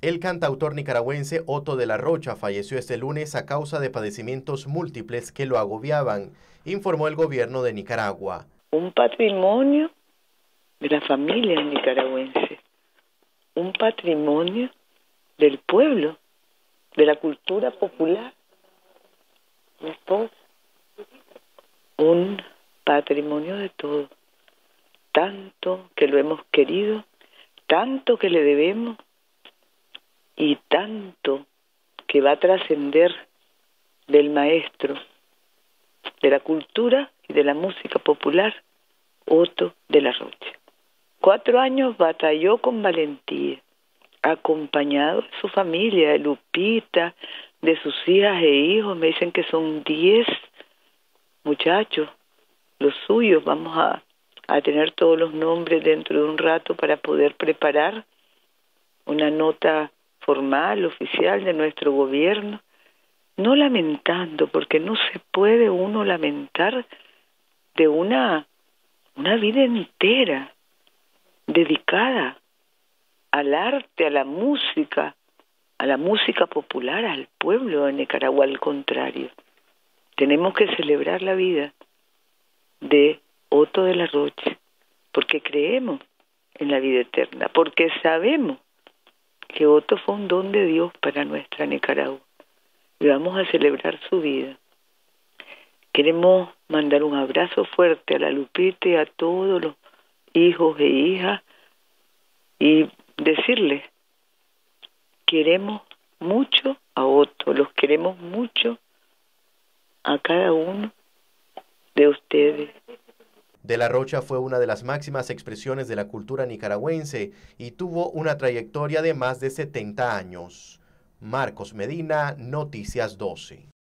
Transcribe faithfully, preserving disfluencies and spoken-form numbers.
El cantautor nicaragüense Otto de la Rocha falleció este lunes a causa de padecimientos múltiples que lo agobiaban, informó el gobierno de Nicaragua. Un patrimonio de la familia nicaragüense, un patrimonio del pueblo, de la cultura popular, un patrimonio de todo, tanto que lo hemos querido, tanto que le debemos y tanto que va a trascender del maestro de la cultura y de la música popular, Otto de la Rocha. Cuatro años batalló con valentía, acompañado de su familia, de Lupita, de sus hijas e hijos. Me dicen que son diez muchachos, los suyos. Vamos a, a tener todos los nombres dentro de un rato para poder preparar una nota formal, oficial de nuestro gobierno, no lamentando, porque no se puede uno lamentar de una, una vida entera dedicada al arte, a la música, a la música popular, al pueblo de Nicaragua. Al contrario, tenemos que celebrar la vida de Otto de la Rocha, porque creemos en la vida eterna, porque sabemos que Otto fue un don de Dios para nuestra Nicaragua y vamos a celebrar su vida. Queremos mandar un abrazo fuerte a la Lupita y a todos los hijos e hijas y decirles, queremos mucho a Otto, los queremos mucho a cada uno de ustedes. De la Rocha fue una de las máximas expresiones de la cultura nicaragüense y tuvo una trayectoria de más de setenta años. Marcos Medina, Noticias doce.